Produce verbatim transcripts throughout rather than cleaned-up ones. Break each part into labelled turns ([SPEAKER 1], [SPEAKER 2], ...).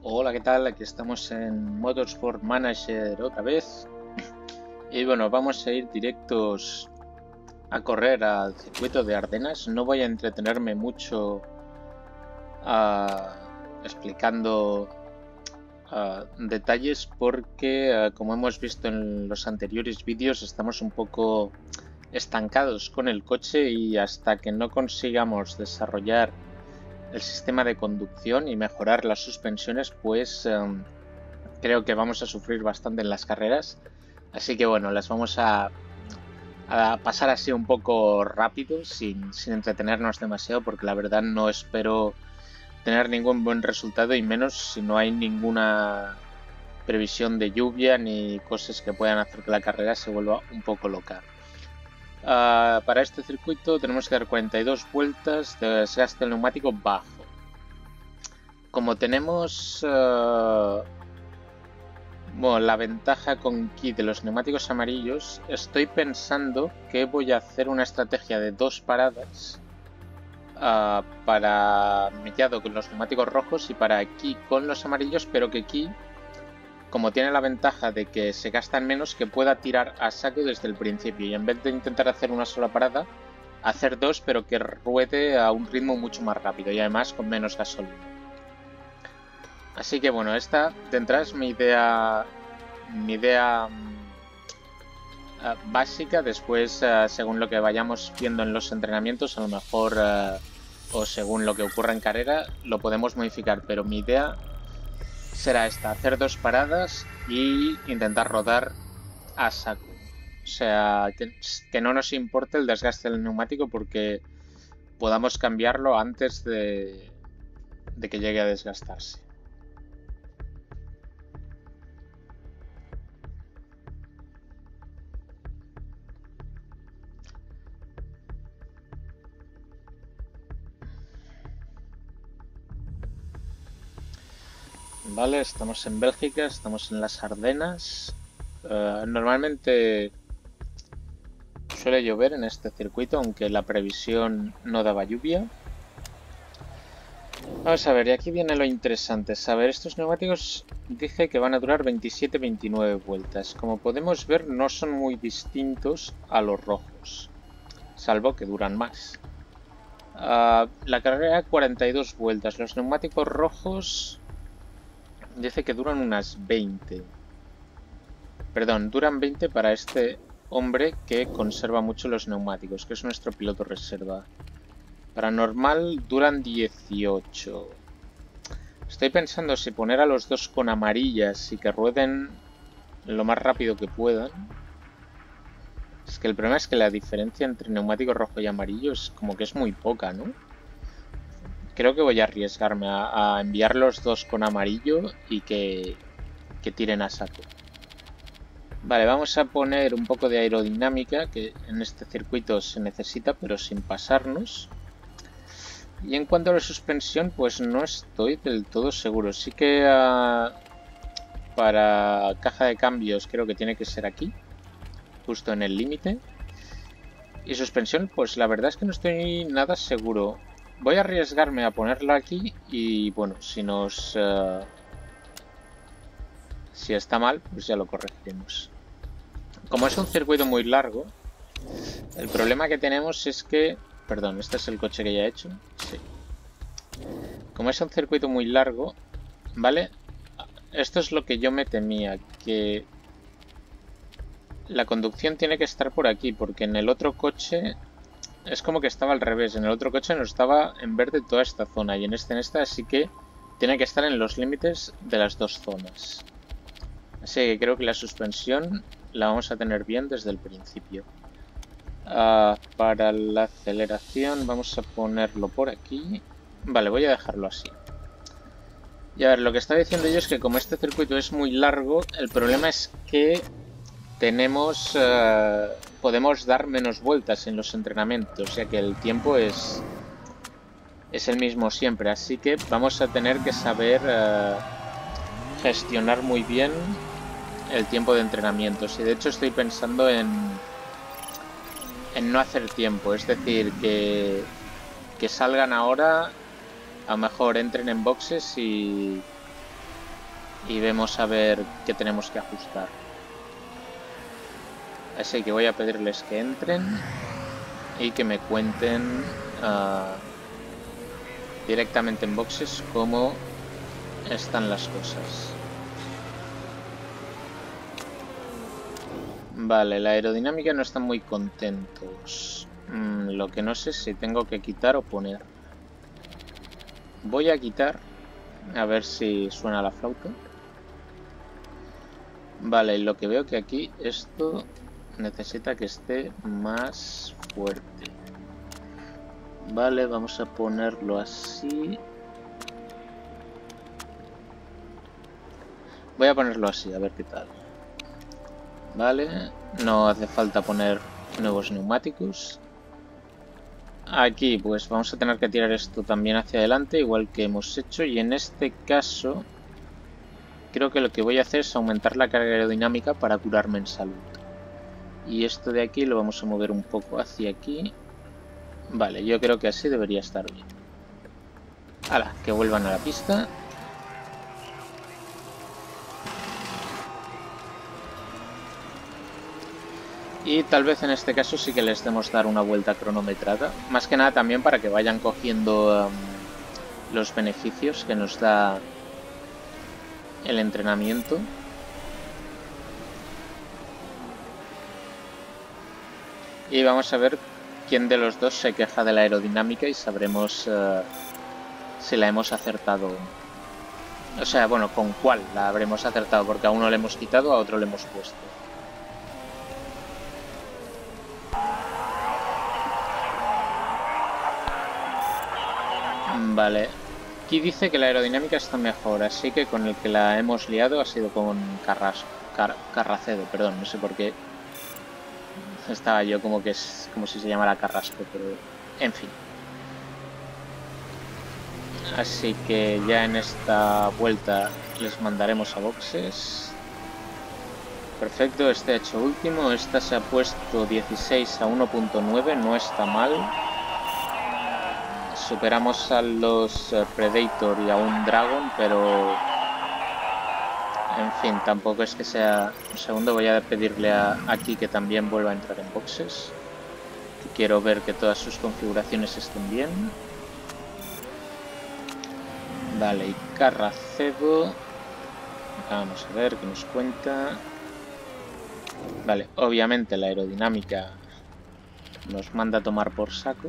[SPEAKER 1] Hola, ¿qué tal? Aquí estamos en Motorsport Manager otra vez. Y bueno, vamos a ir directos a correr al circuito de Ardenas. No voy a entretenerme mucho uh, explicando uh, detalles porque, uh, como hemos visto en los anteriores vídeos, estamos un poco estancados con el coche y hasta que no consigamos desarrollar el sistema de conducción y mejorar las suspensiones, pues um, creo que vamos a sufrir bastante en las carreras. Así que bueno, las vamos a, a pasar así un poco rápido, sin, sin entretenernos demasiado, porque la verdad no espero tener ningún buen resultado, y menos si no hay ninguna previsión de lluvia ni cosas que puedan hacer que la carrera se vuelva un poco loca. Uh, para este circuito tenemos que dar cuarenta y dos vueltas de desgaste del neumático bajo. Como tenemos uh, bueno, la ventaja con Key de los neumáticos amarillos, estoy pensando que voy a hacer una estrategia de dos paradas uh, para Mellado con los neumáticos rojos y para Key con los amarillos, pero que Key, como tiene la ventaja de que se gastan menos, que pueda tirar a saco desde el principio y en vez de intentar hacer una sola parada, hacer dos, pero que ruede a un ritmo mucho más rápido y además con menos gasolina. Así que bueno, esta de entrada es mi idea, mi idea uh, básica. Después, uh, según lo que vayamos viendo en los entrenamientos, a lo mejor, uh, o según lo que ocurra en carrera, lo podemos modificar, pero mi idea será esta: hacer dos paradas y intentar rodar a saco. O sea, que, que no nos importe el desgaste del neumático porque podamos cambiarlo antes de, de que llegue a desgastarse. Vale, estamos en Bélgica, estamos en las Ardenas. Uh, normalmente suele llover en este circuito, aunque la previsión no daba lluvia. Vamos a ver, y aquí viene lo interesante. Saber, estos neumáticos dije que van a durar veintisiete veintinueve vueltas. Como podemos ver, no son muy distintos a los rojos, salvo que duran más. Uh, la carrera cuarenta y dos vueltas. Los neumáticos rojos dice que duran unas veinte. Perdón, duran veinte para este hombre que conserva mucho los neumáticos, que es nuestro piloto reserva. Para normal duran dieciocho. Estoy pensando si poner a los dos con amarillas y que rueden lo más rápido que puedan. Es que el problema es que la diferencia entre neumático rojo y amarillo es como que es muy poca, ¿no? Creo que voy a arriesgarme a, a enviar los dos con amarillo y que, que tiren a saco. Vale, vamos a poner un poco de aerodinámica, que en este circuito se necesita, pero sin pasarnos. Y en cuanto a la suspensión, pues no estoy del todo seguro. Sí que uh, para caja de cambios creo que tiene que ser aquí, justo en el límite. Y suspensión, pues la verdad es que no estoy nada seguro. Voy a arriesgarme a ponerla aquí y bueno, si nos... Uh, si está mal, pues ya lo corregiremos. Como es un circuito muy largo, el problema que tenemos es que... Perdón, este es el coche que ya he hecho. Sí. Como es un circuito muy largo, ¿vale? Esto es lo que yo me temía, que la conducción tiene que estar por aquí, porque en el otro coche es como que estaba al revés. En el otro coche no estaba en verde toda esta zona y en este en esta, así que tiene que estar en los límites de las dos zonas. Así que creo que la suspensión la vamos a tener bien desde el principio. Uh, para la aceleración vamos a ponerlo por aquí. Vale, voy a dejarlo así. Y a ver, lo que estaba diciendo yo es que como este circuito es muy largo, el problema es que tenemos... Uh, podemos dar menos vueltas en los entrenamientos, ya que el tiempo es, es el mismo siempre. Así que vamos a tener que saber uh, gestionar muy bien el tiempo de entrenamientos. Y de hecho estoy pensando en... en no hacer tiempo, es decir, que, que salgan ahora, a lo mejor entren en boxes y, y vemos a ver qué tenemos que ajustar. Así que voy a pedirles que entren y que me cuenten uh, directamente en boxes cómo están las cosas. Vale, la aerodinámica no están muy contentos. Mm, lo que no sé si tengo que quitar o poner. Voy a quitar, a ver si suena la flauta. Vale, lo que veo que aquí esto necesita que esté más fuerte. Vale, vamos a ponerlo así. Voy a ponerlo así, a ver qué tal. Vale, no hace falta poner nuevos neumáticos. Aquí pues vamos a tener que tirar esto también hacia adelante, igual que hemos hecho. Y en este caso creo que lo que voy a hacer es aumentar la carga aerodinámica para curarme en salud. Y esto de aquí lo vamos a mover un poco hacia aquí. Vale, yo creo que así debería estar bien. ¡Hala! Que vuelvan a la pista. Y tal vez en este caso sí que les demos dar una vuelta cronometrada. Más que nada también para que vayan cogiendo um, los beneficios que nos da el entrenamiento. Y vamos a ver quién de los dos se queja de la aerodinámica y sabremos uh, si la hemos acertado. O sea, bueno, con cuál la habremos acertado, porque a uno le hemos quitado, a otro le hemos puesto. Vale, aquí dice que la aerodinámica está mejor, así que con el que la hemos liado ha sido con Carras, Car, Carracedo, perdón, no sé por qué estaba yo como que es como si se llamara Carrasco, pero en fin. Así que ya en esta vuelta les mandaremos a boxes. Perfecto, este ha hecho último, esta se ha puesto dieciséis a uno punto nueve, no está mal. Superamos a los Predator y a un Dragon, pero en fin, tampoco es que sea... Un segundo, voy a pedirle a aquí que también vuelva a entrar en boxes. Quiero ver que todas sus configuraciones estén bien. Vale, y Carracedo. Vamos a ver qué nos cuenta. Vale, obviamente la aerodinámica nos manda a tomar por saco.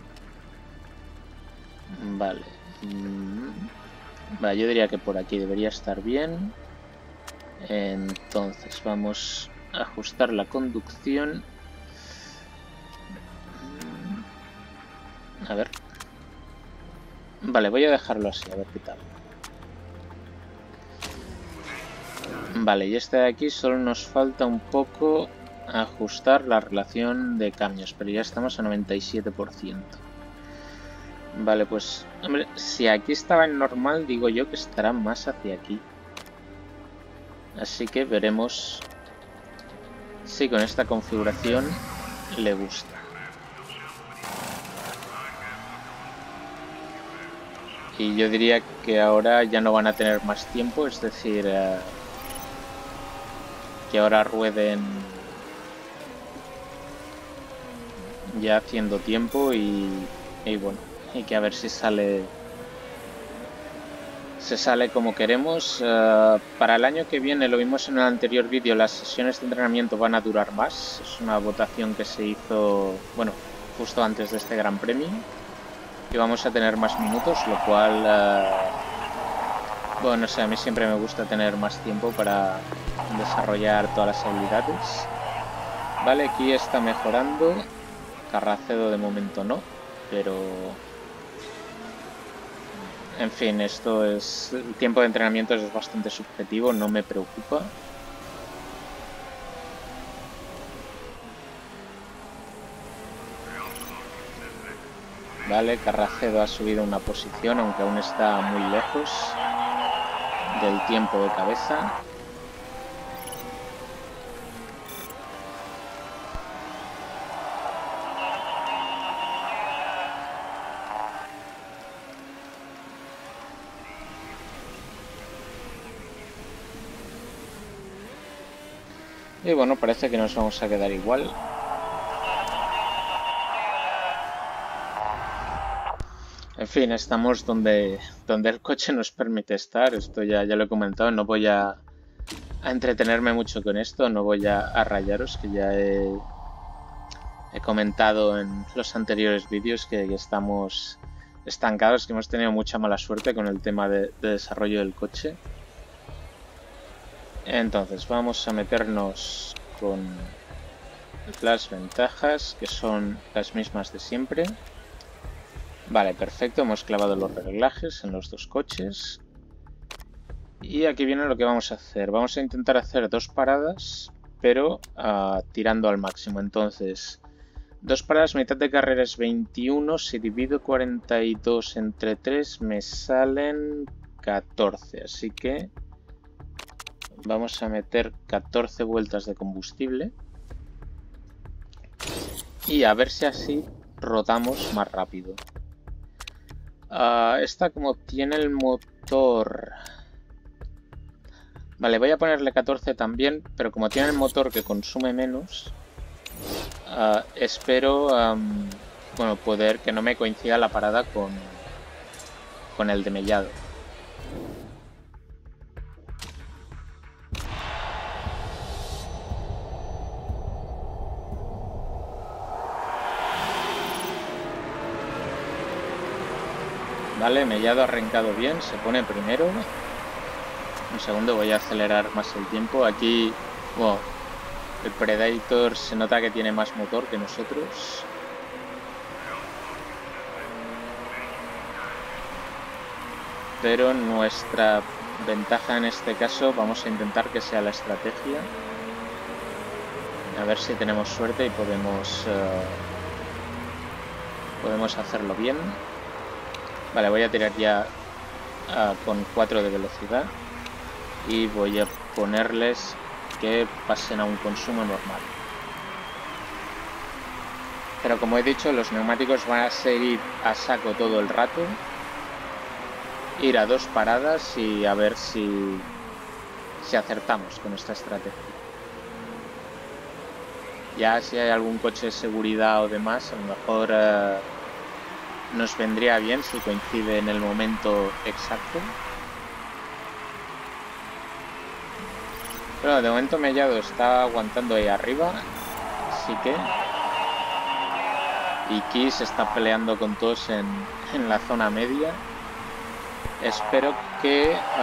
[SPEAKER 1] Vale. Vale, yo diría que por aquí debería estar bien. Entonces vamos a ajustar la conducción. A ver. Vale, voy a dejarlo así, a ver qué tal. Vale, y este de aquí solo nos falta un poco ajustar la relación de cambios, pero ya estamos a noventa y siete por ciento. Vale, pues, hombre, si aquí estaba en normal, digo yo que estará más hacia aquí. Así que veremos si con esta configuración le gusta. Y yo diría que ahora ya no van a tener más tiempo, es decir, eh, que ahora rueden ya haciendo tiempo y, y bueno, y que a ver si sale se sale como queremos. Uh, para el año que viene, lo vimos en el anterior vídeo, las sesiones de entrenamiento van a durar más. Es una votación que se hizo, bueno, justo antes de este Gran Premio. Y vamos a tener más minutos, lo cual, uh, bueno, no sé, a mí siempre me gusta tener más tiempo para desarrollar todas las habilidades. Vale, aquí está mejorando. Carracedo de momento no, pero... En fin, esto es... El tiempo de entrenamiento es bastante subjetivo, no me preocupa. Vale, Carracedo ha subido una posición, aunque aún está muy lejos del tiempo de cabeza. Y bueno, parece que nos vamos a quedar igual. En fin, estamos donde, donde el coche nos permite estar. Esto ya, ya lo he comentado, no voy a, a entretenerme mucho con esto, no voy a, a rayaros, que ya he, he comentado en los anteriores vídeos que, que estamos estancados, que hemos tenido mucha mala suerte con el tema de, de desarrollo del coche. Entonces vamos a meternos con las ventajas, que son las mismas de siempre. Vale, perfecto, hemos clavado los reglajes en los dos coches. Y aquí viene lo que vamos a hacer. Vamos a intentar hacer dos paradas, pero uh, tirando al máximo. Entonces, dos paradas, mitad de carrera es veintiuno. Si divido cuarenta y dos entre tres me salen catorce. Así que vamos a meter catorce vueltas de combustible. Y a ver si así rodamos más rápido. Uh, esta como tiene el motor... Vale, voy a ponerle catorce también, pero como tiene el motor que consume menos, uh, espero um, bueno, poder que no me coincida la parada con, con el de Mellado. Vale, Mellado ha arrancado bien, se pone primero. Un segundo, voy a acelerar más el tiempo. Aquí, bueno, el Predator se nota que tiene más motor que nosotros. Pero nuestra ventaja en este caso, vamos a intentar que sea la estrategia. A ver si tenemos suerte y podemos, uh, podemos hacerlo bien. Vale, voy a tirar ya uh, con cuatro de velocidad. Y voy a ponerles que pasen a un consumo normal. Pero como he dicho, los neumáticos van a seguir a saco todo el rato. Ir a dos paradas y a ver si, si acertamos con esta estrategia. Ya si hay algún coche de seguridad o demás, a lo mejor eh, nos vendría bien si coincide en el momento exacto. Pero de momento Mellado está aguantando ahí arriba, así que... Y Kiss está peleando con todos en, en la zona media. Espero que uh,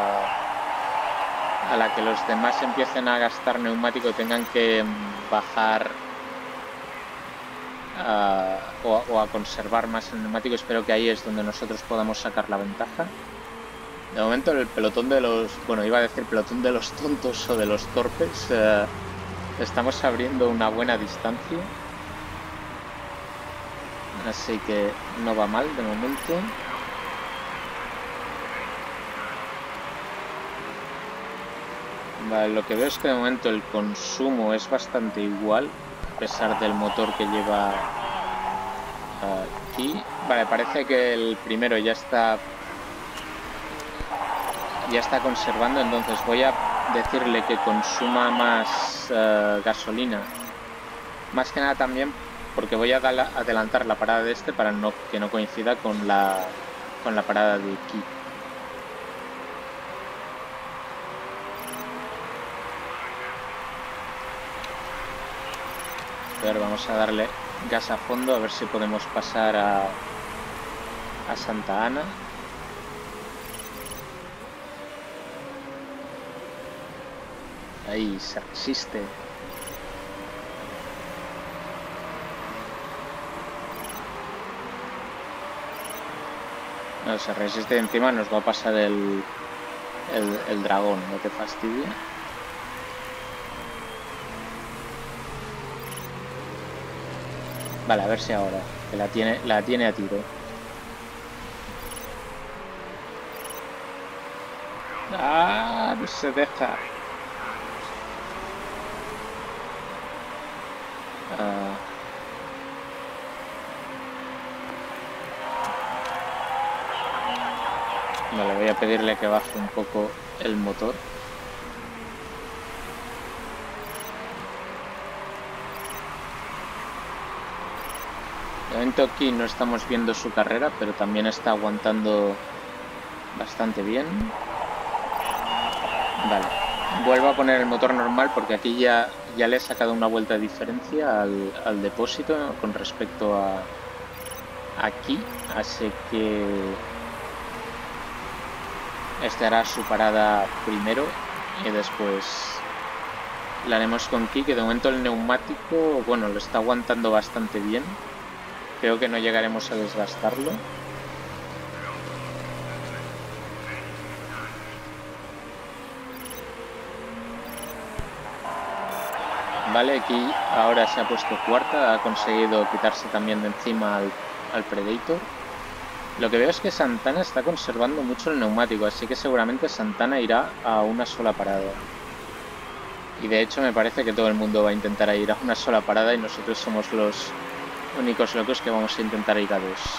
[SPEAKER 1] a la que los demás empiecen a gastar neumático tengan que bajar uh, o, o a conservar más el neumático. Espero que ahí es donde nosotros podamos sacar la ventaja. De momento el pelotón de los... Bueno, iba a decir pelotón de los tontos o de los torpes. Eh, estamos abriendo una buena distancia. Así que no va mal de momento. Vale, lo que veo es que de momento el consumo es bastante igual, a pesar del motor que lleva aquí. Vale, parece que el primero ya está... ya está conservando, entonces voy a decirle que consuma más uh, gasolina, más que nada también porque voy a adelantar la parada de este para no, que no coincida con la, con la parada de aquí. A ver, vamos a darle gas a fondo a ver si podemos pasar a, a Santa Ana. Ahí se resiste. No, se resiste, encima nos va a pasar el, el, el dragón, no te fastidia. Vale, a ver si ahora, que la tiene, la tiene a tiro. Ah, no se deja. Uh, vale, voy a pedirle que baje un poco el motor. De momento aquí no estamos viendo su carrera, pero también está aguantando bastante bien. Vale, vuelvo a poner el motor normal porque aquí ya, ya le he sacado una vuelta de diferencia al, al depósito, ¿no?, con respecto a aquí, así que este hará su parada primero y después la haremos con Ki, que de momento el neumático, bueno, lo está aguantando bastante bien. Creo que no llegaremos a desgastarlo. Vale, aquí ahora se ha puesto cuarta, ha conseguido quitarse también de encima al, al Predator. Lo que veo es que Santana está conservando mucho el neumático, así que seguramente Santana irá a una sola parada. Y de hecho me parece que todo el mundo va a intentar ir a una sola parada y nosotros somos los únicos locos que vamos a intentar ir a dos.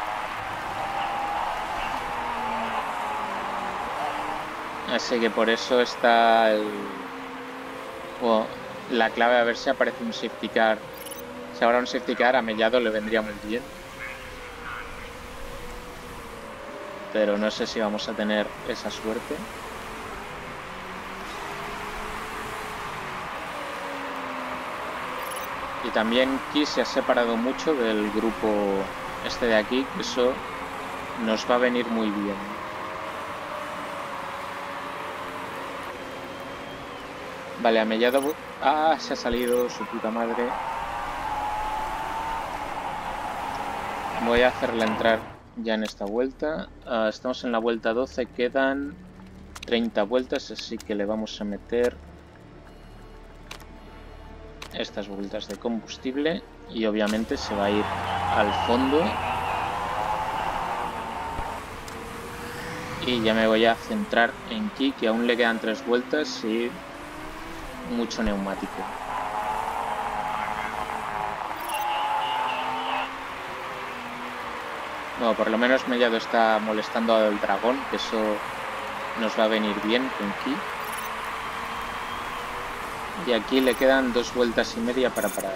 [SPEAKER 1] Así que por eso está el... Bueno, la clave, a ver si aparece un safety car. Si ahora un safety car a Mellado le vendría muy bien. Pero no sé si vamos a tener esa suerte. Y también Ki se ha separado mucho del grupo este de aquí, que eso nos va a venir muy bien. Vale, a Mellado... Ah, se ha salido su puta madre. Voy a hacerla entrar ya en esta vuelta. Uh, estamos en la vuelta doce, quedan treinta vueltas, así que le vamos a meter estas vueltas de combustible y obviamente se va a ir al fondo. Y ya me voy a centrar en Ki, que aún le quedan tres vueltas y mucho neumático. Bueno, por lo menos Mellado está molestando al dragón, que eso nos va a venir bien con Ki. Y aquí le quedan dos vueltas y media para parar.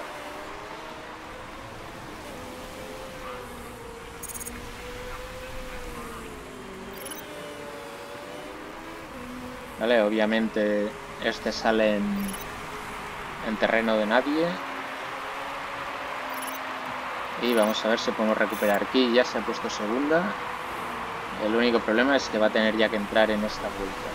[SPEAKER 1] Vale, obviamente este sale en, en terreno de nadie. Y vamos a ver si podemos recuperar. Aquí ya se ha puesto segunda. El único problema es que va a tener ya que entrar en esta vuelta.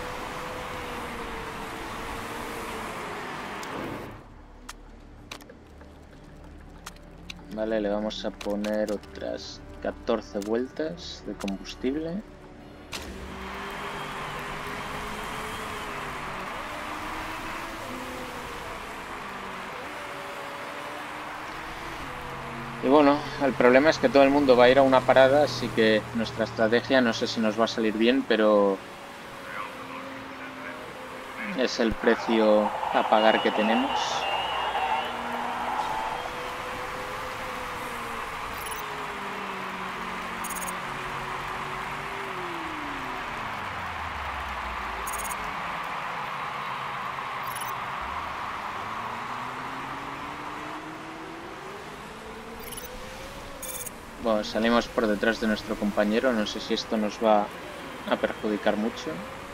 [SPEAKER 1] Vale, le vamos a poner otras catorce vueltas de combustible. Y bueno, el problema es que todo el mundo va a ir a una parada, así que nuestra estrategia no sé si nos va a salir bien, pero es el precio a pagar que tenemos. Bueno, salimos por detrás de nuestro compañero, no sé si esto nos va a perjudicar mucho.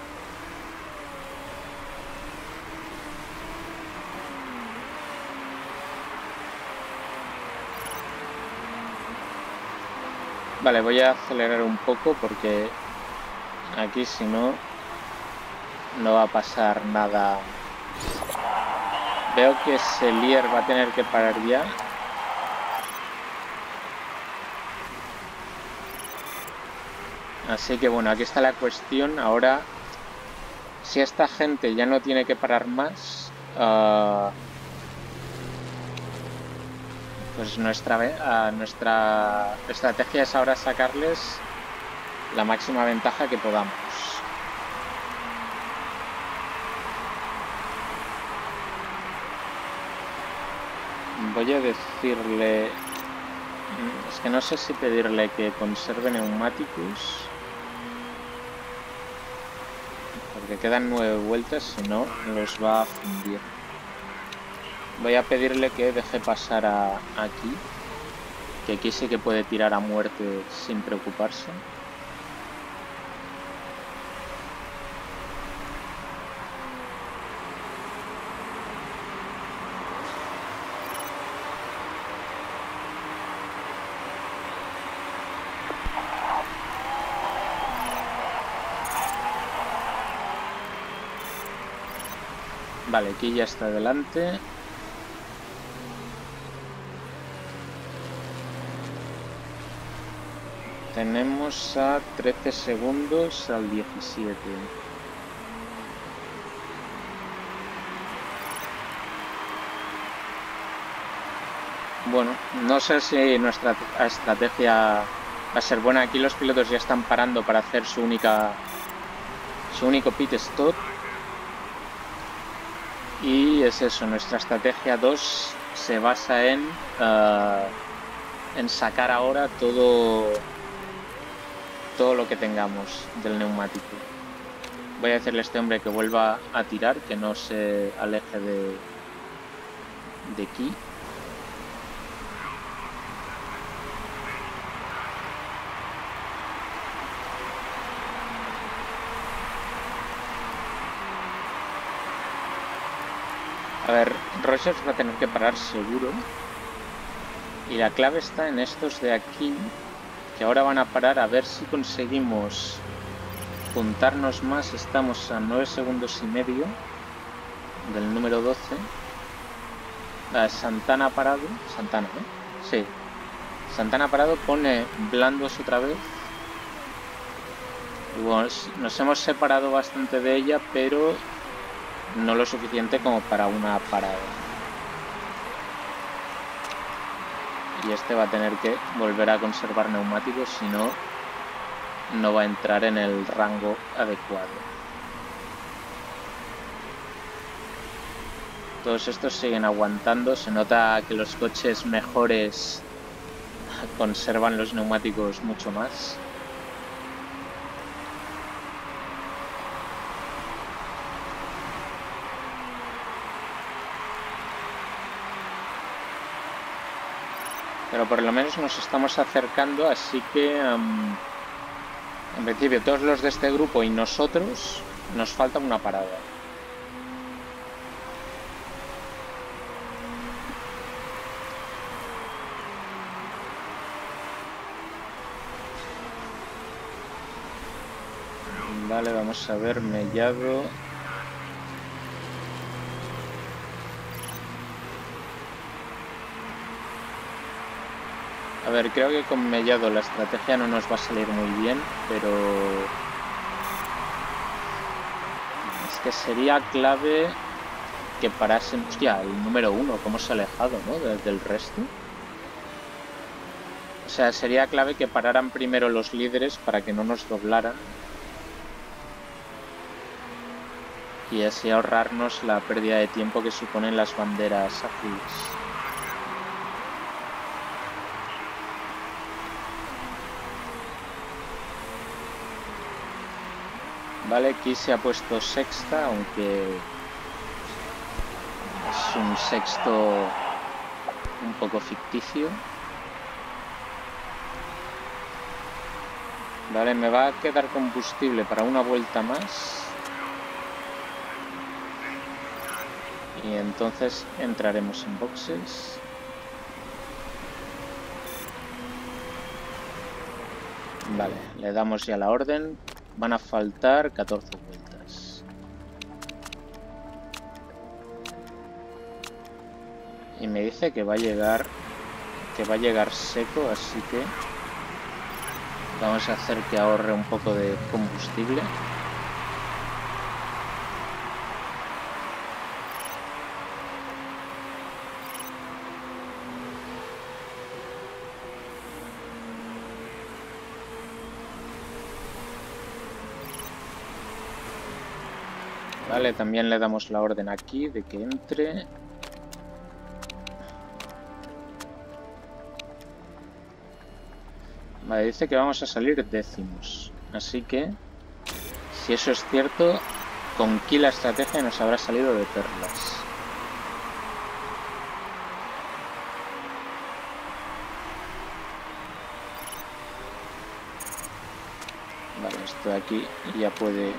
[SPEAKER 1] Vale, voy a acelerar un poco porque aquí si no, no va a pasar nada. Veo que Selier va a tener que parar ya. Así que bueno, aquí está la cuestión. Ahora, si esta gente ya no tiene que parar más, uh, pues nuestra, uh, nuestra estrategia es ahora sacarles la máxima ventaja que podamos. Voy a decirle... Es que no sé si pedirle que conserve neumáticos. Porque quedan nueve vueltas, si no, los va a fundir. Voy a pedirle que deje pasar a, a Ki. Que aquí sí que puede tirar a muerte sin preocuparse. Vale, aquí ya está delante. Tenemos a trece segundos al diecisiete. Bueno, no sé si nuestra estrategia va a ser buena. Aquí los pilotos ya están parando para hacer su única su único pit stop. Y es eso, nuestra estrategia dos se basa en uh, en sacar ahora todo todo lo que tengamos del neumático. Voy a decirle a este hombre que vuelva a tirar, que no se aleje de de aquí. A ver, Rogers va a tener que parar seguro. Y la clave está en estos de aquí, que ahora van a parar a ver si conseguimos juntarnos más. Estamos a nueve segundos y medio del número doce. Ah, Santana ha parado. Santana, ¿eh? Sí. Santana ha parado, pone blandos otra vez. Y bueno, nos hemos separado bastante de ella, pero no lo suficiente como para una parada. Y este va a tener que volver a conservar neumáticos, si no, no va a entrar en el rango adecuado. Todos estos siguen aguantando. Se nota que los coches mejores conservan los neumáticos mucho más. Pero por lo menos nos estamos acercando, así que um, en principio todos los de este grupo y nosotros nos falta una parada. Vale, vamos a ver, Mellado. A ver, creo que con Mellado la estrategia no nos va a salir muy bien, pero es que sería clave que parasen. Hostia, el número uno, cómo se ha alejado, ¿no? Desde el resto. O sea, sería clave que pararan primero los líderes para que no nos doblaran. Y así ahorrarnos la pérdida de tiempo que suponen las banderas azules. Vale, aquí se ha puesto sexta, aunque es un sexto un poco ficticio. Vale, me va a quedar combustible para una vuelta más. Y entonces entraremos en boxes. Vale, le damos ya la orden. Van a faltar catorce vueltas. Y me dice que va a llegar que va a llegar seco, así que vamos a hacer que ahorre un poco de combustible. Vale, también le damos la orden aquí de que entre. Vale, dice que vamos a salir décimos. Así que, si eso es cierto, con Ki la estrategia nos habrá salido de perlas. esto de aquí y ya puede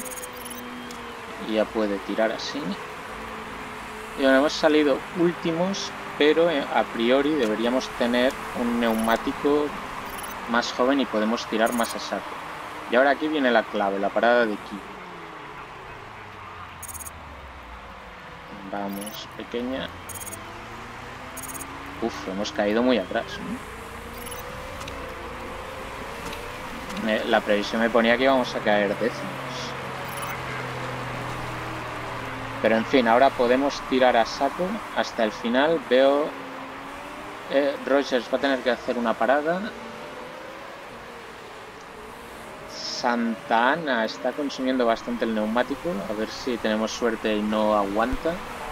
[SPEAKER 1] ya puede tirar así. Y bueno, hemos salido últimos, pero a priori deberíamos tener un neumático más joven y podemos tirar más a saco. Y ahora aquí viene la clave, la parada de Ki. Vamos, pequeña. Uf, hemos caído muy atrás, ¿no? La previsión me ponía que íbamos a caer décimos. Pero en fin, ahora podemos tirar a saco hasta el final. Veo... Eh, Rogers va a tener que hacer una parada. Santa Ana está consumiendo bastante el neumático. A ver si tenemos suerte y no aguanta.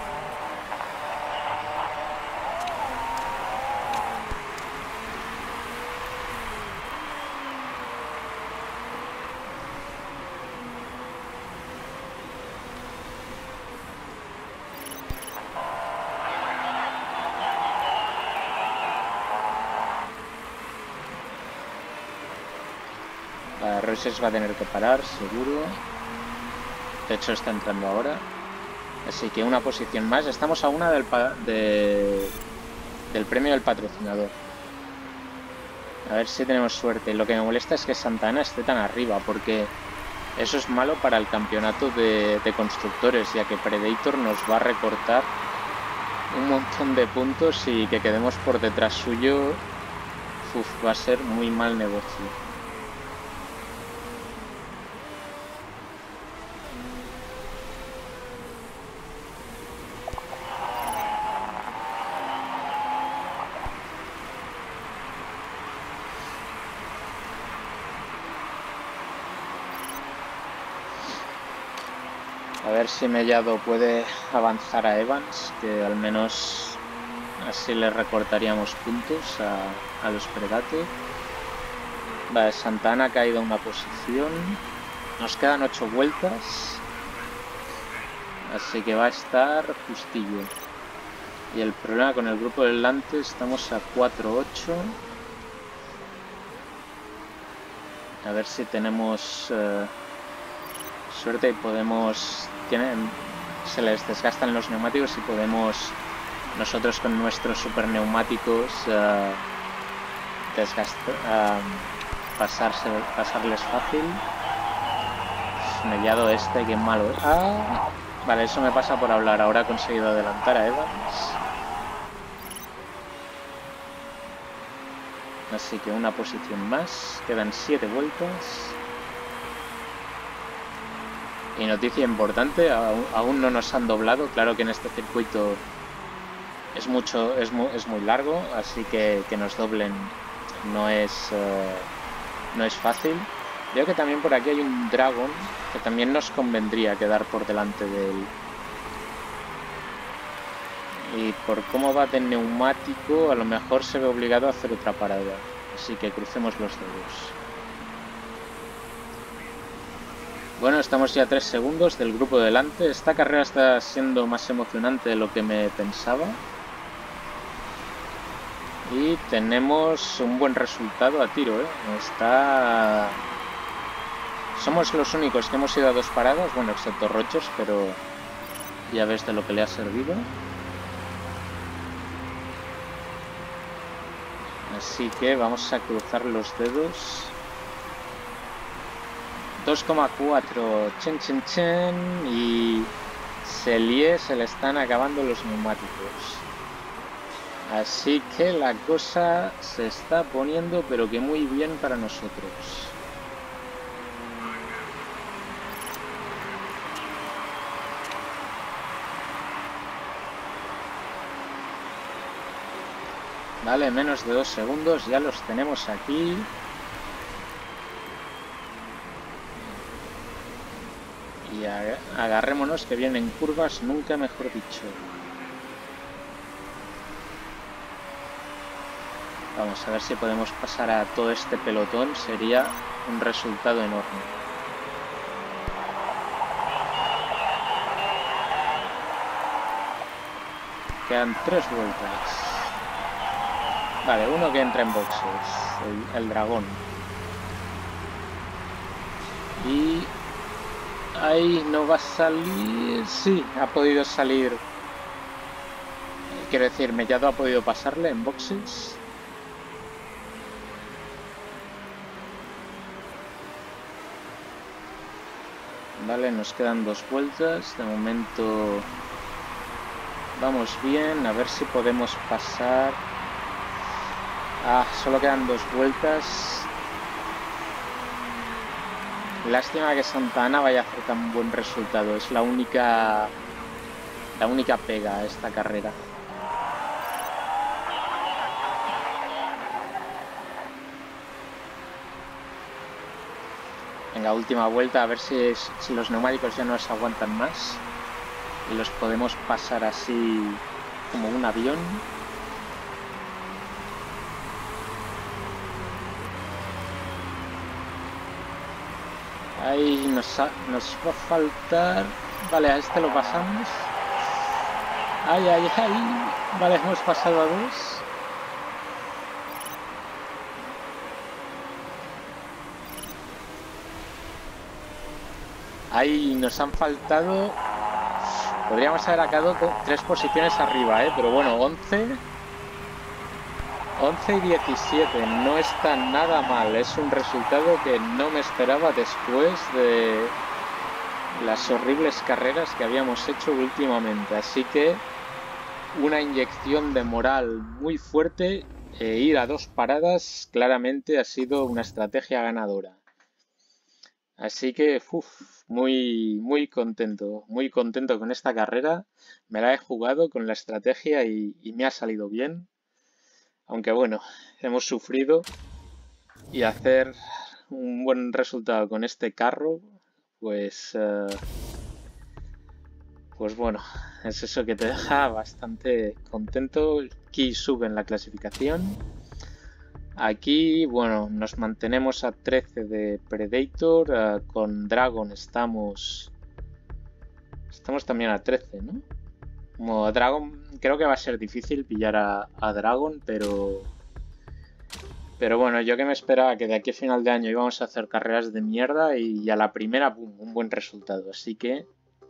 [SPEAKER 1] Rogers va a tener que parar, seguro. De hecho, está entrando ahora. Así que una posición más. Estamos a una del, de, del premio del patrocinador. A ver si tenemos suerte. Lo que me molesta es que Santa Ana esté tan arriba, porque eso es malo para el campeonato de, de constructores, ya que Predator nos va a recortar un montón de puntos y que quedemos por detrás suyo. Uf, va a ser muy mal negocio. A ver si Mellado puede avanzar a Evans, que al menos así le recortaríamos puntos a, a los Predator. Vale, Santa Ana ha caído a una posición. Nos quedan ocho vueltas. Así que va a estar justillo. Y el problema con el grupo delante, estamos a cuatro ocho. A ver si tenemos uh, suerte y podemos... Tienen, se les desgastan los neumáticos y podemos nosotros con nuestros super neumáticos uh, desgast, uh, pasarse, pasarles fácil. Mellado este, qué malo es. Ah, vale, eso me pasa por hablar. Ahora he conseguido adelantar a Evans. Así que una posición más. Quedan siete vueltas. Y noticia importante, aún, aún no nos han doblado. Claro que en este circuito es mucho, es muy, es muy largo, así que que nos doblen no es, uh, no es fácil. Veo que también por aquí hay un Dragon, que también nos convendría quedar por delante de él. Y por cómo va de neumático, a lo mejor se ve obligado a hacer otra parada. Así que crucemos los dedos. Bueno, estamos ya a tres segundos del grupo delante. Esta carrera está siendo más emocionante de lo que me pensaba. Y tenemos un buen resultado a tiro, ¿eh? Está... Somos los únicos que hemos ido a dos paradas, bueno, excepto Rogers, pero ya ves de lo que le ha servido. Así que vamos a cruzar los dedos. dos coma cuatro, chen chen chen, y Selye se le están acabando los neumáticos. Así que la cosa se está poniendo pero que muy bien para nosotros. Vale, menos de dos segundos, ya los tenemos aquí. Y agarrémonos que vienen curvas, nunca mejor dicho. Vamos a ver si podemos pasar a todo este pelotón, sería un resultado enorme. Quedan tres vueltas. Vale, uno que entra en boxes, el, el dragón. Ahí no va a salir... Sí, ha podido salir. Quiero decir, Mellado ha podido pasarle en boxes. Vale, nos quedan dos vueltas. De momento vamos bien. A ver si podemos pasar. Ah, solo quedan dos vueltas. Lástima que Santa Ana vaya a hacer tan buen resultado. Es la única, la única pega a esta carrera. Venga, última vuelta, a ver si, si los neumáticos ya no se aguantan más y los podemos pasar así como un avión. Ahí nos, ha, nos va a faltar... Vale, a este lo pasamos. Ay, ay, ay. Vale, hemos pasado a dos. Ahí nos han faltado... Podríamos haber acabado con tres posiciones arriba, ¿eh? Pero bueno, once... once y diecisiete. No está nada mal. Es un resultado que no me esperaba después de las horribles carreras que habíamos hecho últimamente. Así que una inyección de moral muy fuerte e ir a dos paradas claramente ha sido una estrategia ganadora. Así que, uff, muy, muy contento, muy contento con esta carrera. Me la he jugado con la estrategia y, y me ha salido bien. Aunque bueno, hemos sufrido y hacer un buen resultado con este carro, pues, uh, pues bueno, es eso que te deja bastante contento. Aquí sube en la clasificación. Aquí, bueno, nos mantenemos a trece de Predator. Uh, con Dragon estamos... Estamos también a trece, ¿no? Como Dragon, creo que va a ser difícil pillar a, a Dragon, pero... Pero bueno, yo que me esperaba que de aquí a final de año íbamos a hacer carreras de mierda y a la primera, pum, un buen resultado. Así que...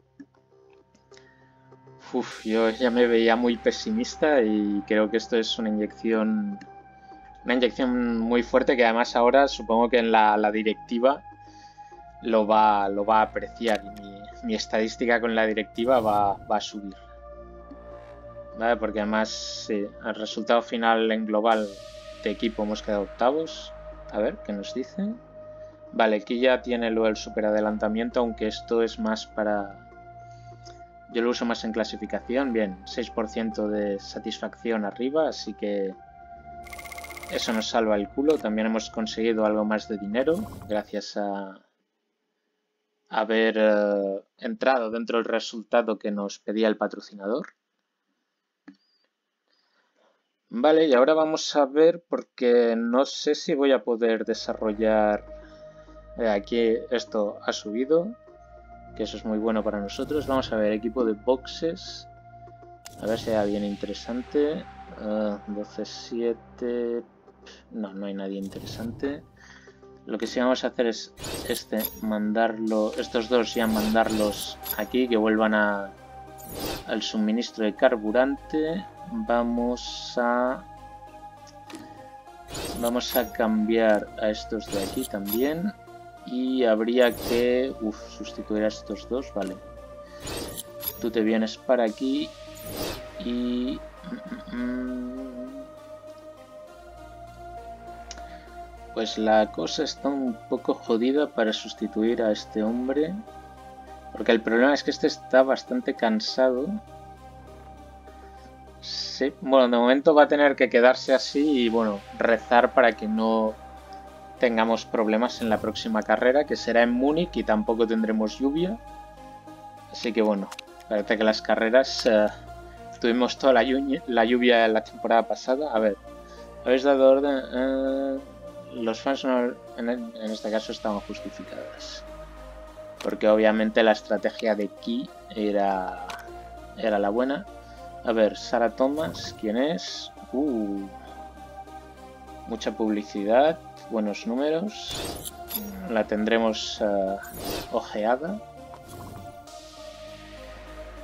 [SPEAKER 1] Uf, yo ya me veía muy pesimista y creo que esto es una inyección... Una inyección muy fuerte que además ahora supongo que en la, la directiva lo va, lo va a apreciar y mi, mi estadística con la directiva va, va a subir. ¿Vale? Porque además sí, el resultado final en global de equipo hemos quedado octavos. A ver, ¿qué nos dice? Vale, aquí ya tiene lo del superadelantamiento, aunque esto es más para... Yo lo uso más en clasificación. Bien, seis por ciento de satisfacción arriba, así que... Eso nos salva el culo. También hemos conseguido algo más de dinero gracias a haber uh, entrado dentro del resultado que nos pedía el patrocinador. Vale, y ahora vamos a ver, porque no sé si voy a poder desarrollar... Eh, aquí esto ha subido, que eso es muy bueno para nosotros. Vamos a ver, equipo de boxes. A ver si hay bien interesante. Uh, doce siete... No, no hay nadie interesante. Lo que sí vamos a hacer es este, mandarlo, estos dos ya mandarlos aquí, que vuelvan a, al suministro de carburante. Vamos a... Vamos a cambiar a estos de aquí también. Y habría que... Uf, sustituir a estos dos, vale. Tú te vienes para aquí y... Pues la cosa está un poco jodida para sustituir a este hombre. Porque el problema es que este está bastante cansado. Sí, bueno, de momento va a tener que quedarse así y bueno, rezar para que no tengamos problemas en la próxima carrera, que será en Múnich y tampoco tendremos lluvia. Así que bueno, parece que las carreras uh, tuvimos toda la, la lluvia la temporada pasada. A ver, habéis dado orden... Uh, los fans no, en, en este caso estaban justificadas. Porque obviamente la estrategia de Key era, era la buena. A ver, Sarah Thomas, ¿quién es? Uh, mucha publicidad, buenos números. La tendremos uh, ojeada.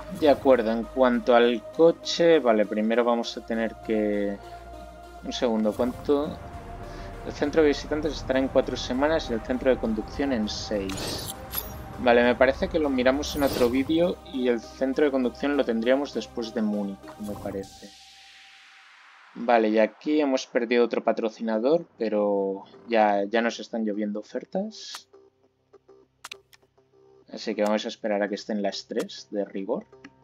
[SPEAKER 1] De acuerdo, en cuanto al coche, vale, primero vamos a tener que... Un segundo, ¿cuánto? El centro de visitantes estará en cuatro semanas y el centro de conducción en seis. Vale, me parece que lo miramos en otro vídeo y el centro de conducción lo tendríamos después de Múnich, me parece. Vale, y aquí hemos perdido otro patrocinador, pero ya, ya nos están lloviendo ofertas. Así que vamos a esperar a que estén las tres de rigor.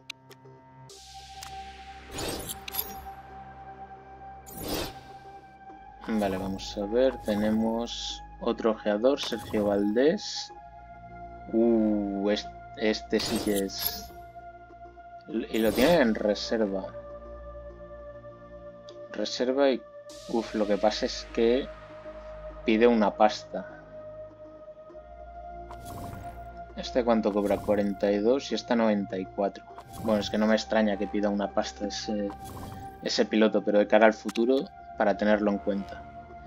[SPEAKER 1] Vale, vamos a ver. Tenemos otro ojeador, Sergio Valdés. Uh, este, este sí que es... Y lo tiene en reserva. Reserva y... Uf, lo que pasa es que pide una pasta. ¿Este cuánto cobra? cuarenta y dos y esta noventa y cuatro. Bueno, es que no me extraña que pida una pasta ese, ese piloto, pero de cara al futuro, para tenerlo en cuenta.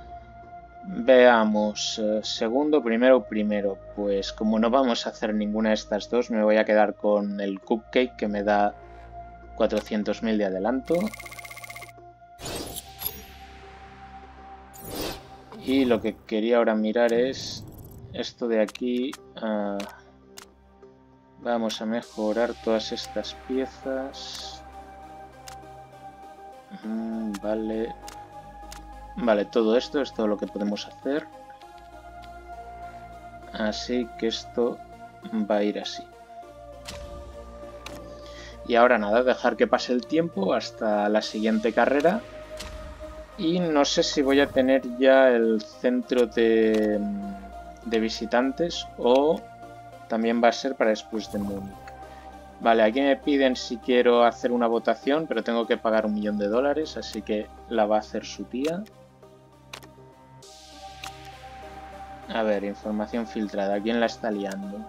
[SPEAKER 1] Veamos, eh, segundo, primero, primero. Pues como no vamos a hacer ninguna de estas dos, me voy a quedar con el Cupcake, que me da cuatrocientos mil de adelanto. Y lo que quería ahora mirar es esto de aquí. Uh, vamos a mejorar todas estas piezas. Mm, vale. Vale, todo esto es todo lo que podemos hacer. Así que esto va a ir así. Y ahora nada, dejar que pase el tiempo hasta la siguiente carrera. Y no sé si voy a tener ya el centro de, de visitantes o también va a ser para después de Múnich. Vale, aquí me piden si quiero hacer una votación, pero tengo que pagar un millón de dólares, así que la va a hacer su tía. A ver, información filtrada. ¿Quién la está liando?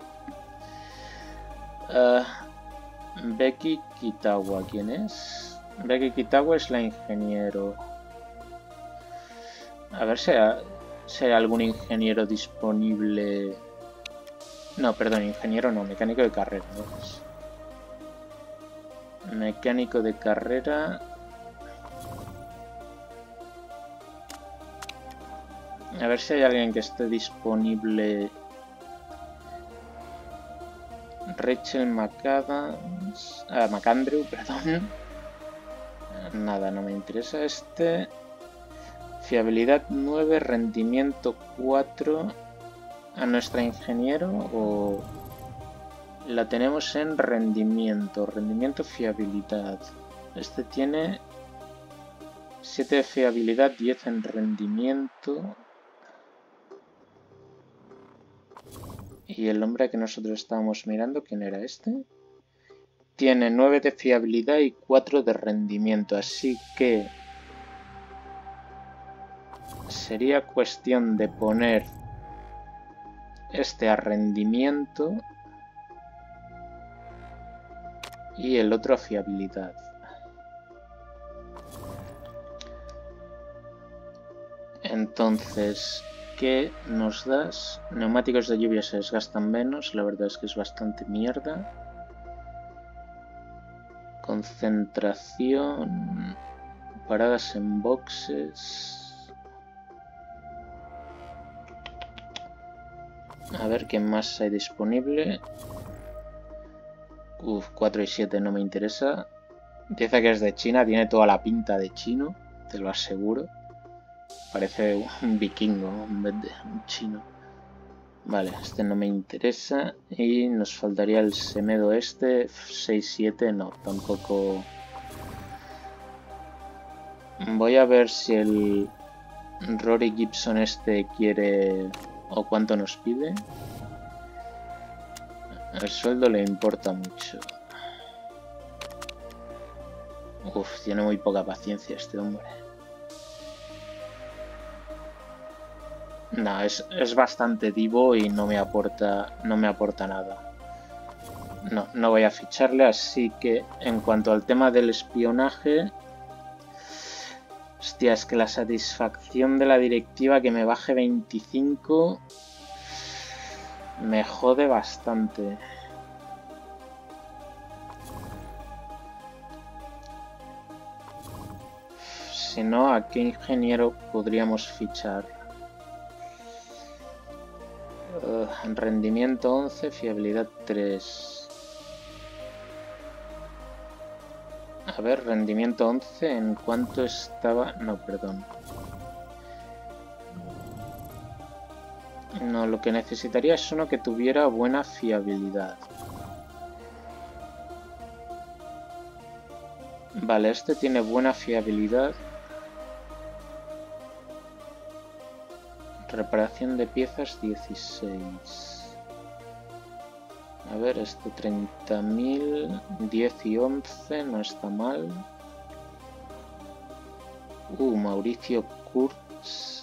[SPEAKER 1] Uh, Becky Kitawa, ¿quién es? Becky Kitawa es la ingeniero. A ver si hay, si hay algún ingeniero disponible. No, perdón, ingeniero no, mecánico de carrera. ¿No? Mecánico de carrera. A ver si hay alguien que esté disponible. Rachel McAdams. Ah, McAndrew, perdón. Nada, no me interesa este. Fiabilidad nueve, rendimiento cuatro. ¿A nuestra ingeniero o la tenemos en rendimiento? Rendimiento, fiabilidad. Este tiene siete de fiabilidad, diez en rendimiento. Y el hombre que nosotros estábamos mirando, ¿quién era este? Tiene nueve de fiabilidad y cuatro de rendimiento, así que sería cuestión de poner este a rendimiento y el otro a fiabilidad. Entonces, ¿qué nos das? Neumáticos de lluvia se desgastan menos, la verdad es que es bastante mierda. Concentración, paradas en boxes. A ver qué más hay disponible. Uf, cuatro y siete no me interesa. Empieza que es de China, tiene toda la pinta de chino, te lo aseguro. Parece un vikingo en vez de un chino. Vale, este no me interesa. Y nos faltaría el Semedo este. seis siete, no, tampoco. Voy a ver si el Rory Gibson este quiere o cuánto nos pide. El sueldo le importa mucho. Uf, tiene muy poca paciencia este hombre. No, es, es bastante divo y no me aporta, no me aporta nada. No, no voy a ficharle, así que en cuanto al tema del espionaje... Hostia, es que la satisfacción de la directiva que me baje veinticinco me jode bastante. si no, ¿a qué ingeniero podríamos fichar? Uh, rendimiento once, fiabilidad tres. A ver, rendimiento once, ¿en cuánto estaba? No, perdón. No, lo que necesitaría es uno que tuviera buena fiabilidad. Vale, este tiene buena fiabilidad. Reparación de piezas dieciséis. A ver, este treinta mil, diez y once, no está mal. Uh, Mauricio Kurz.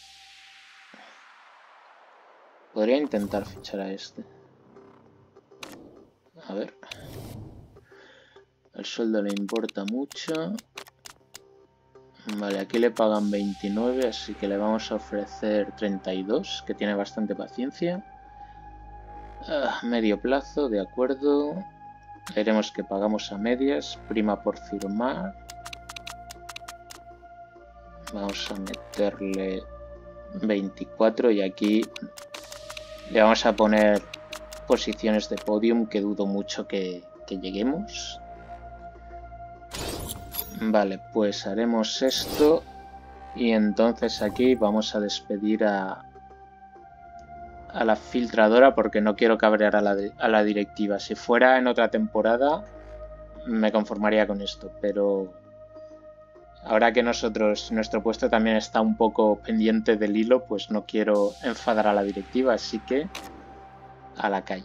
[SPEAKER 1] Podría intentar fichar a este. A ver. El sueldo le importa mucho. Vale, aquí le pagan veintinueve, así que le vamos a ofrecer treinta y dos, que tiene bastante paciencia. Ah, medio plazo, de acuerdo. Veremos que pagamos a medias. Prima por firmar. Vamos a meterle veinticuatro y aquí le vamos a poner posiciones de podium, que dudo mucho que, que lleguemos. Vale, pues haremos esto y entonces aquí vamos a despedir a, a la filtradora porque no quiero cabrear a la, a la directiva. Si fuera en otra temporada me conformaría con esto, pero ahora que nosotros, nuestro puesto también está un poco pendiente del hilo, pues no quiero enfadar a la directiva, así que a la calle.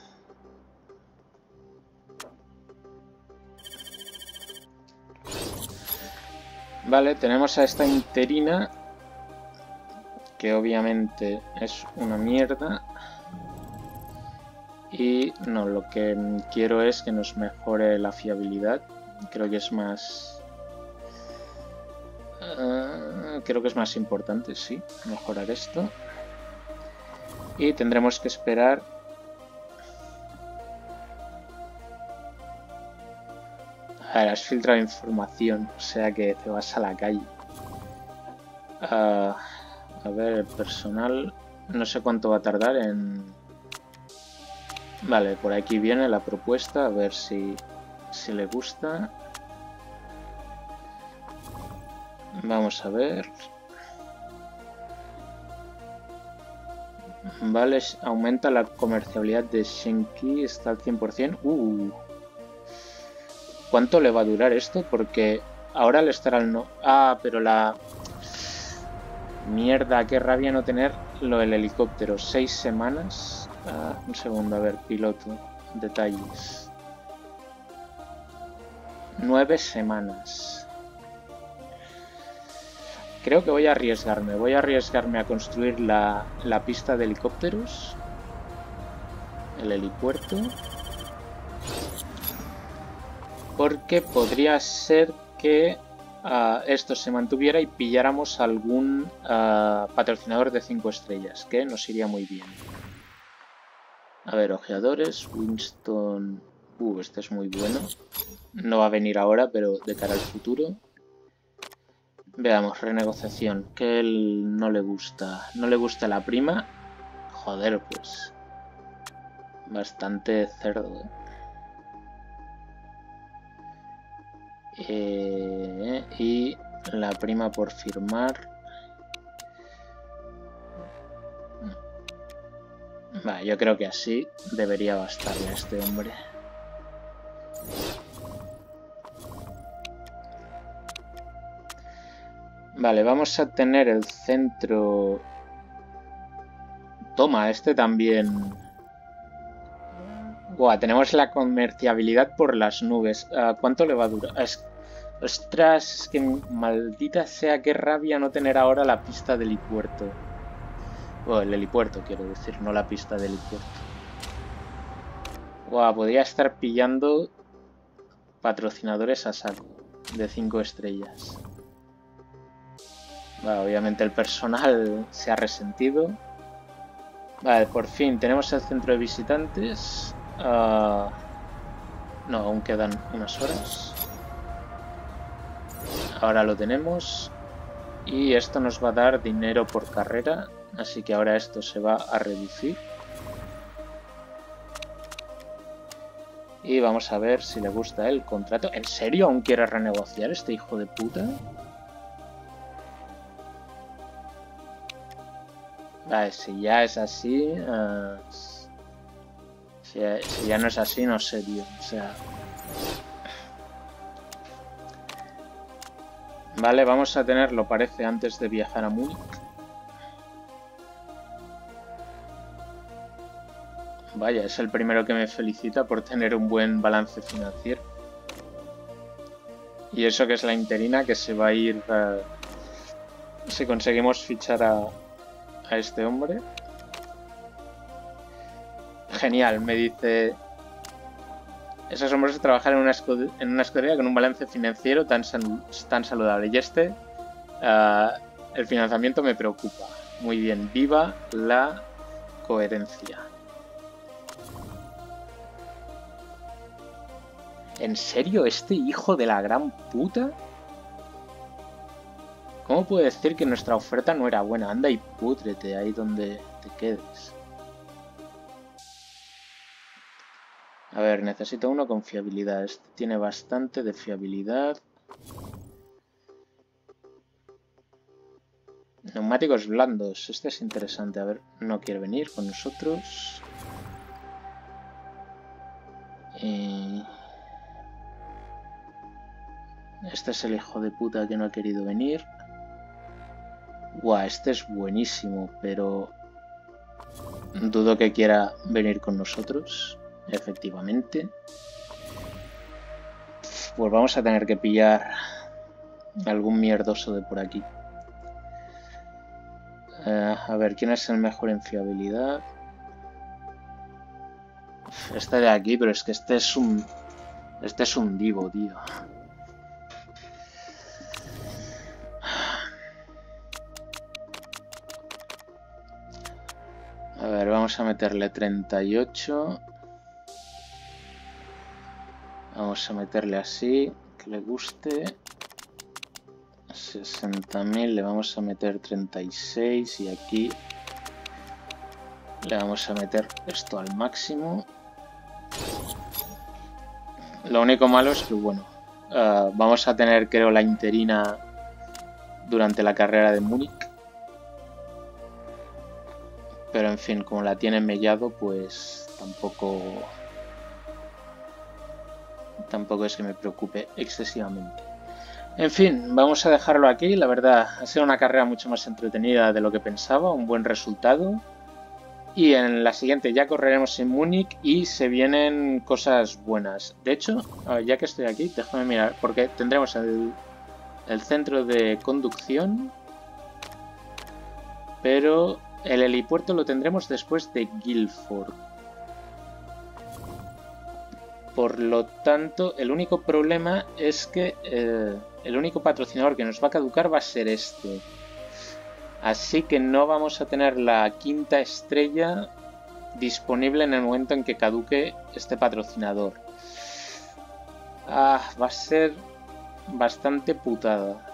[SPEAKER 1] Vale, tenemos a esta interina, que obviamente es una mierda. Y no, lo que quiero es que nos mejore la fiabilidad. Creo que es más... Uh, creo que es más importante, sí, mejorar esto. Y tendremos que esperar... A ver, has filtrado información, o sea que te vas a la calle. Uh, a ver, el personal... No sé cuánto va a tardar en... Vale, por aquí viene la propuesta, a ver si, si le gusta. Vamos a ver. Vale, aumenta la comerciabilidad de Shenki, está al cien por cien. Uh. ¿Cuánto le va a durar esto? Porque ahora le estará al no... Ah, pero la... Mierda, qué rabia no tener lo del helicóptero. Seis semanas. Ah, un segundo, a ver, piloto. Detalles. Nueve semanas. Creo que voy a arriesgarme. Voy a arriesgarme a construir la, la pista de helicópteros. El helipuerto. Porque podría ser que uh, esto se mantuviera y pilláramos algún uh, patrocinador de cinco estrellas, que nos iría muy bien. A ver, ojeadores, Winston... Uh, este es muy bueno. No va a venir ahora, pero de cara al futuro. Veamos, renegociación, que él no le gusta. No le gusta la prima. Joder, pues... Bastante cerdo, ¿eh? Eh, y la prima por firmar. Vale, yo creo que así debería bastarle a este hombre. Vale, vamos a tener el centro... Toma, este también... Buah, tenemos la comerciabilidad por las nubes. Uh, ¿Cuánto le va a durar? Es... Ostras, es que maldita sea, qué rabia no tener ahora la pista del helipuerto. Bueno, el helipuerto quiero decir, no la pista del helipuerto. Buah, podría estar pillando patrocinadores a saco de cinco estrellas. Vale, obviamente el personal se ha resentido. Vale, por fin tenemos el centro de visitantes. Uh, no, aún quedan unas horas. Ahora lo tenemos. Y esto nos va a dar dinero por carrera. Así que ahora esto se va a reducir. Y vamos a ver si le gusta el contrato. ¿En serio aún quiere renegociar este hijo de puta? Vale, si ya es así... Uh, si, si ya no es así, no sé, tío. O sea... Vale, vamos a tenerlo, parece, antes de viajar a Múnich. Vaya, es el primero que me felicita por tener un buen balance financiero. Y eso que es la interina, que se va a ir... Uh, si conseguimos fichar a, a este hombre. Genial, me dice... Es asombroso trabajar en una, en una escudería con un balance financiero tan, tan saludable. Y este, uh, el financiamiento me preocupa. Muy bien, viva la coherencia. ¿En serio? ¿Este hijo de la gran puta? ¿Cómo puede decir que nuestra oferta no era buena? Anda y púdrete ahí donde te quedes. A ver, necesito uno con fiabilidad. Este tiene bastante de fiabilidad. Neumáticos blandos. Este es interesante. A ver, no quiere venir con nosotros. Y... Este es el hijo de puta que no ha querido venir. Buah, este es buenísimo, pero... dudo que quiera venir con nosotros. Efectivamente. Pues vamos a tener que pillar algún mierdoso de por aquí. Uh, a ver, ¿quién es el mejor en fiabilidad? Este de aquí, pero es que este es un... Este es un divo, tío. A ver, vamos a meterle treinta y ocho. Vamos a meterle así, que le guste. sesenta mil, le vamos a meter treinta y seis y aquí le vamos a meter esto al máximo. Lo único malo es que, bueno, uh, vamos a tener, creo, la interina durante la carrera de Múnich. Pero, en fin, como la tienen mellado, pues tampoco... Tampoco es que me preocupe excesivamente. En fin, vamos a dejarlo aquí. La verdad, ha sido una carrera mucho más entretenida de lo que pensaba. Un buen resultado. Y en la siguiente ya correremos en Múnich y se vienen cosas buenas. De hecho, ya que estoy aquí, déjame mirar, porque tendremos el, el centro de conducción, pero el helipuerto lo tendremos después de Guilford. Por lo tanto, el único problema es que eh, el único patrocinador que nos va a caducar va a ser este. Así que no vamos a tener la quinta estrella disponible en el momento en que caduque este patrocinador. Ah, va a ser bastante putada.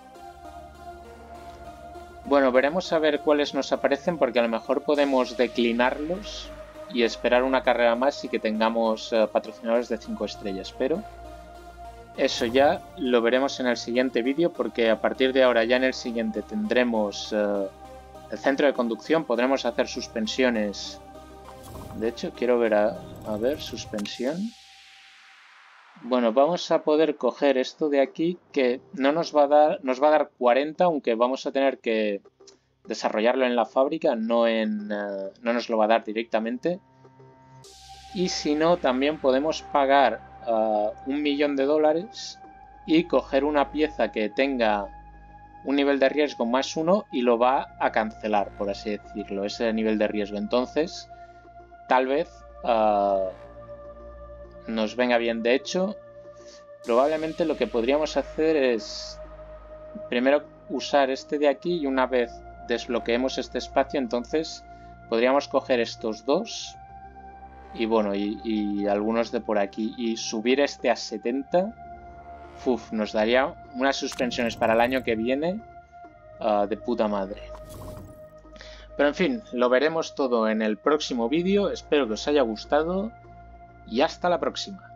[SPEAKER 1] Bueno, veremos a ver cuáles nos aparecen, porque a lo mejor podemos declinarlos y esperar una carrera más y que tengamos uh, patrocinadores de cinco estrellas. Pero eso ya lo veremos en el siguiente vídeo, porque a partir de ahora ya en el siguiente tendremos uh, el centro de conducción, podremos hacer suspensiones. De hecho, quiero ver a, a ver, suspensión. Bueno, vamos a poder coger esto de aquí, que no nos va a dar, nos va a dar cuarenta, aunque vamos a tener que desarrollarlo en la fábrica, no, en, uh, no nos lo va a dar directamente. Y si no, también podemos pagar uh, un millón de dólares y coger una pieza que tenga un nivel de riesgo más uno y lo va a cancelar, por así decirlo, ese nivel de riesgo. Entonces, tal vez uh, nos venga bien. De hecho, probablemente lo que podríamos hacer es primero usar este de aquí, y una vez desbloqueemos este espacio, entonces podríamos coger estos dos y bueno, y, y algunos de por aquí y subir este a setenta uf, nos daría unas suspensiones para el año que viene uh, de puta madre. Pero en fin, lo veremos todo en el próximo vídeo. Espero que os haya gustado y hasta la próxima.